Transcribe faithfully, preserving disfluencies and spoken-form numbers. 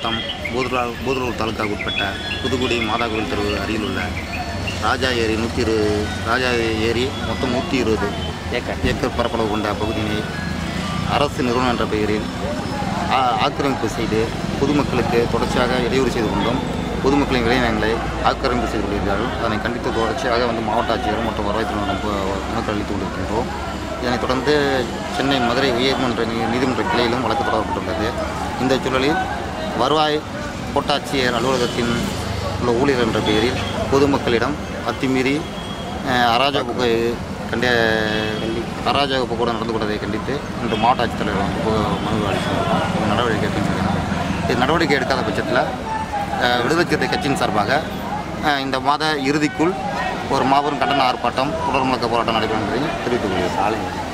மாவட்டம் பூதலூர் பூதலூர் தாலுக்காவுக்கு உட்பட்ட புதுக்குடி மாதா கோவில் தெரு அருகில் உள்ள ராஜா ஏரி நூற்றி இருபது ராஜா ஏரி மொத்தம் நூற்றி இருபது ஏக்கர் ஏக்கர் பரப்பளவு கொண்ட பகுதியினை அரசு நிறுவனம் என்ற பெயரில் ஆக்கிரமிப்பு செய்து பொதுமக்களுக்கு தொடர்ச்சியாக இடையூறு செய்து கொண்டும் பொதுமக்களின் விளைநிலங்களை ஆக்கிரமிப்பு செய்து கொண்டிருக்கிறார்கள். அதனை கண்டித்து தொடர்ச்சியாக வந்து மாவட்ட ஆட்சியர் மற்றும் வருவாய்த்துறை மனுக்கள் அளித்துக் கொண்டிருக்கின்றோம். இதனைத் தொடர்ந்து சென்னை மதுரை உயர்நீதிமன்ற நீதிமன்ற கிளையிலும் வழக்கு தொடரப்பட்டுள்ளது. இந்த சூழலில் வருவாய் கோட்டாட்சியர் அலுவலகத்தின் உள்ள ஊழியர் என்ற பெயரில் பொதுமக்களிடம் அத்துமீறி அராஜக போக்கு கண்ட அராஜக போக்குடன் நடந்து கொண்டதை கண்டித்து இன்று மாவட்ட ஆட்சித்தலைவர் வந்து மனு அளித்திருக்கிறோம். இந்த நடவடிக்கை எடுத்துக்கிறோம். இது நடவடிக்கை எடுக்காத பட்சத்தில் விடுதலை சிறுத்தை கட்சியின் சார்பாக இந்த மாத இறுதிக்குள் ஒரு மாபெரும் கண்டன ஆர்ப்பாட்டம் தொடர் முழக்க போராட்டம் நடைபெறும் என்பதை தெரிவித்துக் கொள்கிறேன்.